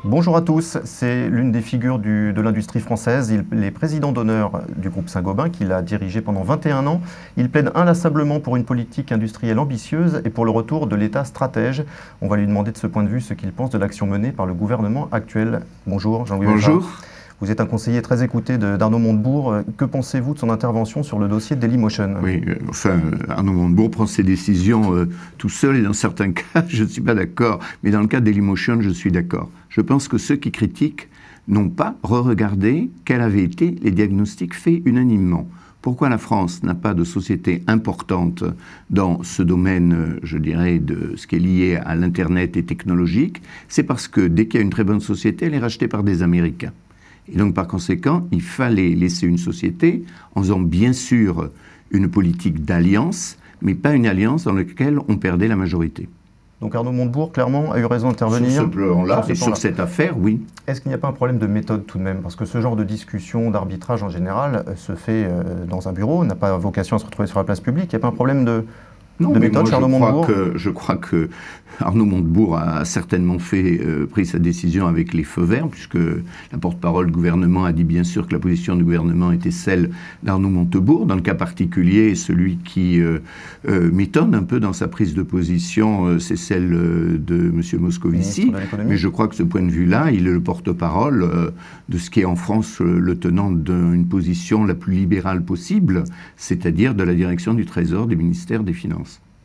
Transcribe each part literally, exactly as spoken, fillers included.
Bonjour à tous, c'est l'une des figures du, de l'industrie française. Il est président d'honneur du groupe Saint-Gobain, qu'il a dirigé pendant vingt et un ans. Il plaide inlassablement pour une politique industrielle ambitieuse et pour le retour de l'État stratège. On va lui demander de ce point de vue ce qu'il pense de l'action menée par le gouvernement actuel. Bonjour Jean-Louis Béchard. Bonjour. Vous êtes un conseiller très écouté d'Arnaud Montebourg. Que pensez-vous de son intervention sur le dossier Dailymotion? Oui, euh, enfin, Arnaud Montebourg prend ses décisions euh, tout seul et dans certains cas, je ne suis pas d'accord. Mais dans le cas de Dailymotion, je suis d'accord. Je pense que ceux qui critiquent n'ont pas re-regardé quels avaient été les diagnostics faits unanimement. Pourquoi la France n'a pas de société importante dans ce domaine, je dirais, de ce qui est lié à l'Internet et technologique? C'est parce que dès qu'il y a une très bonne société, elle est rachetée par des Américains. Et donc, par conséquent, il fallait laisser une société en faisant bien sûr une politique d'alliance, mais pas une alliance dans laquelle on perdait la majorité. Donc Arnaud Montebourg, clairement, a eu raison d'intervenir. Sur ce plan-là, ce et sur cette affaire, oui. Est-ce qu'il n'y a pas un problème de méthode tout de même? Parce que ce genre de discussion, d'arbitrage en général, se fait euh, dans un bureau, n'a pas vocation à se retrouver sur la place publique. Il n'y a pas un problème de... Non, de mais méthode, moi, Arnaud je, crois Montebourg que, je crois que Arnaud Montebourg a certainement fait, euh, pris sa décision avec les feux verts, puisque la porte-parole du gouvernement a dit bien sûr que la position du gouvernement était celle d'Arnaud Montebourg. Dans le cas particulier, celui qui euh, euh, m'étonne un peu dans sa prise de position, euh, c'est celle euh, de M. Moscovici. Mais je crois que ce point de vue-là, il est le porte-parole euh, de ce qui est en France euh, le tenant d'une position la plus libérale possible, c'est-à-dire de la direction du Trésor, du ministère des Finances.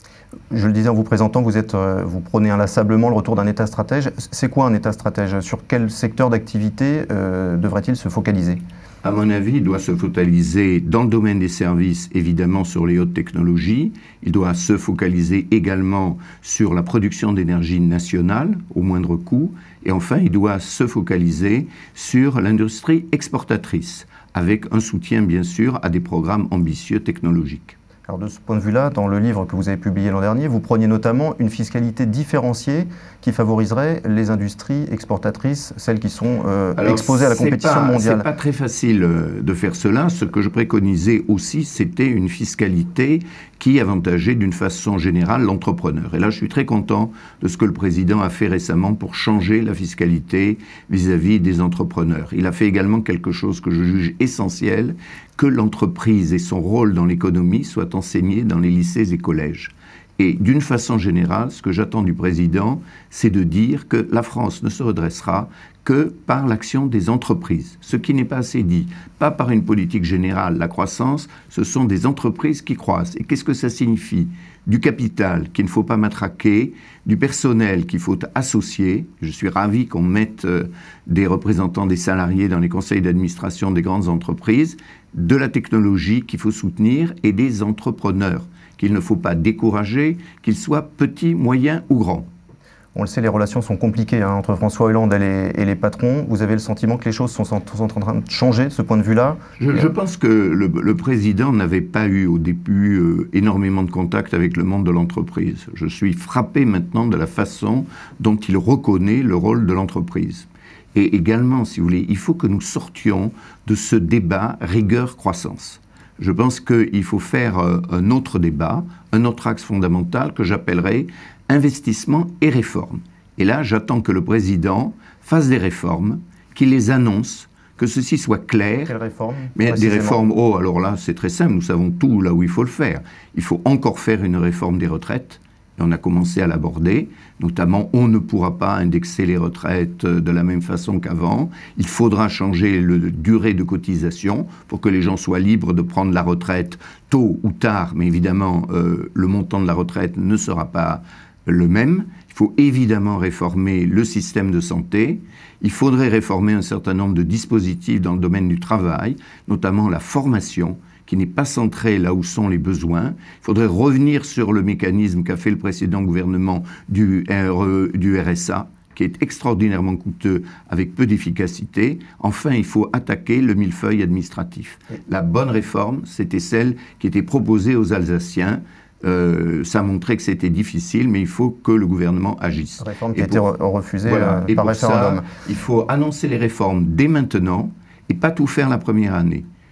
Je le disais en vous présentant, vous, êtes, vous prônez inlassablement le retour d'un État stratège. C'est quoi un État stratège? Sur quel secteur d'activité euh, devrait-il se focaliser? À mon avis, il doit se focaliser dans le domaine des services, évidemment sur les hautes technologies. Il doit se focaliser également sur la production d'énergie nationale, au moindre coût. Et enfin, il doit se focaliser sur l'industrie exportatrice, avec un soutien, bien sûr, à des programmes ambitieux technologiques. Alors de ce point de vue-là, dans le livre que vous avez publié l'an dernier, vous preniez notamment une fiscalité différenciée qui favoriserait les industries exportatrices, celles qui sont euh, Alors, exposées à la compétition pas, mondiale. C'est pas très facile de faire cela. Ce que je préconisais aussi, c'était une fiscalité qui avantageait d'une façon générale l'entrepreneur. Et là, je suis très content de ce que le président a fait récemment pour changer la fiscalité vis-à-vis des entrepreneurs. Il a fait également quelque chose que je juge essentiel, que l'entreprise et son rôle dans l'économie soient enseignés dans les lycées et collèges. Et d'une façon générale, ce que j'attends du président, c'est de dire que la France ne se redressera que par l'action des entreprises. Ce qui n'est pas assez dit, pas par une politique générale. La croissance, ce sont des entreprises qui croissent. Et qu'est-ce que ça signifie? Du capital qu'il ne faut pas matraquer, du personnel qu'il faut associer. Je suis ravi qu'on mette euh, des représentants des salariés dans les conseils d'administration des grandes entreprises, de la technologie qu'il faut soutenir et des entrepreneurs qu'il ne faut pas décourager, qu'ils soient petits, moyens ou grands. On le sait, les relations sont compliquées hein, entre François Hollande et les, et les patrons. Vous avez le sentiment que les choses sont, sont en train de changer de ce point de vue-là? je, je pense que le, le président n'avait pas eu au début euh, énormément de contact avec le monde de l'entreprise. Je suis frappé maintenant de la façon dont il reconnaît le rôle de l'entreprise. Et également, si vous voulez, il faut que nous sortions de ce débat rigueur-croissance. Je pense qu'il faut faire euh, un autre débat, un autre axe fondamental que j'appellerais investissement et réforme. Et là, j'attends que le président fasse des réformes, qu'il les annonce, que ceci soit clair. Quelles réformes? Mais des réformes, oh, alors là, c'est très simple, nous savons tout là où il faut le faire. Il faut encore faire une réforme des retraites. Et on a commencé à l'aborder, notamment on ne pourra pas indexer les retraites de la même façon qu'avant. Il faudra changer la durée de cotisation pour que les gens soient libres de prendre la retraite tôt ou tard, mais évidemment euh, le montant de la retraite ne sera pas le même. Il faut évidemment réformer le système de santé. Il faudrait réformer un certain nombre de dispositifs dans le domaine du travail, notamment la formation, qui n'est pas centré là où sont les besoins. Il faudrait revenir sur le mécanisme qu'a fait le précédent gouvernement du, R E, du R S A, qui est extraordinairement coûteux avec peu d'efficacité. Enfin, il faut attaquer le millefeuille administratif. La bonne réforme, c'était celle qui était proposée aux Alsaciens. Euh, ça montrait que c'était difficile, mais il faut que le gouvernement agisse. Réforme qui a été refusée voilà, euh, par référendum. Ça, il faut annoncer les réformes dès maintenant et pas tout faire la première année.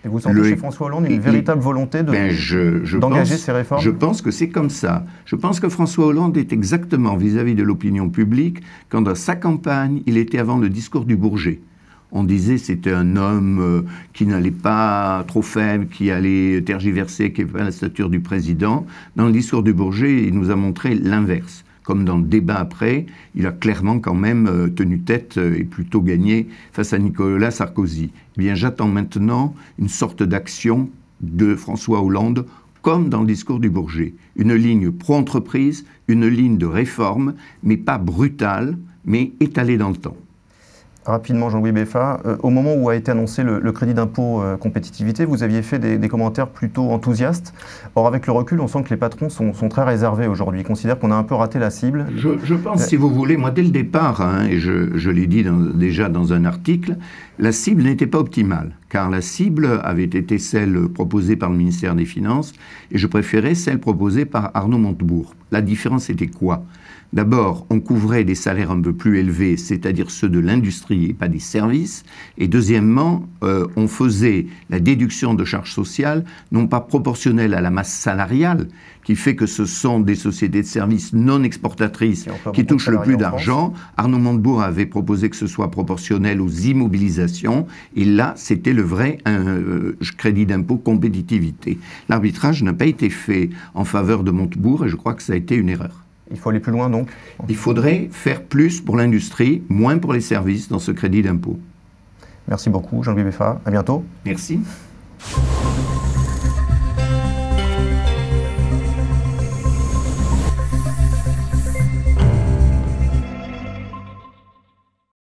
Et vous sentez Le, chez François Hollande une véritable volonté de, ben je, je d'engager pense, ces réformes? Je pense que c'est comme ça. Je pense que François Hollande est exactement vis-à-vis de l'opinion publique quand dans sa campagne, il était avant le discours du Bourget. On disait que c'était un homme euh, qui n'allait pas trop faible, qui allait tergiverser, qui n'avait pas la stature du président. Dans le discours du Bourget, il nous a montré l'inverse. Comme dans le débat après, il a clairement quand même euh, tenu tête euh, et plutôt gagné face à Nicolas Sarkozy. Eh bien, j'attends maintenant une sorte d'action de François Hollande, comme dans le discours du Bourget. Une ligne pro-entreprise, une ligne de réforme, mais pas brutale, mais étalée dans le temps. Rapidement, Jean-Louis Beffa, euh, au moment où a été annoncé le, le crédit d'impôt euh, compétitivité, vous aviez fait des, des commentaires plutôt enthousiastes. Or, avec le recul, on sent que les patrons sont, sont très réservés aujourd'hui. Ils considèrent qu'on a un peu raté la cible. Je, je pense, euh, si vous voulez, moi, dès le départ, hein, et je, je l'ai dit dans, déjà dans un article, la cible n'était pas optimale, car la cible avait été celle proposée par le ministère des Finances, et je préférais celle proposée par Arnaud Montebourg. La différence était quoi ? D'abord, on couvrait des salaires un peu plus élevés, c'est-à-dire ceux de l'industrie et pas des services. Et deuxièmement, euh, on faisait la déduction de charges sociales, non pas proportionnelle à la masse salariale, qui fait que ce sont des sociétés de services non exportatrices qui touchent le plus d'argent. Arnaud Montebourg avait proposé que ce soit proportionnel aux immobilisations. Et là, c'était le vrai euh, crédit d'impôt compétitivité. L'arbitrage n'a pas été fait en faveur de Montebourg et je crois que ça a été une erreur. Il faut aller plus loin, donc? Il faudrait faire plus pour l'industrie, moins pour les services dans ce crédit d'impôt. Merci beaucoup, Jean-Louis Beffa. À bientôt. Merci.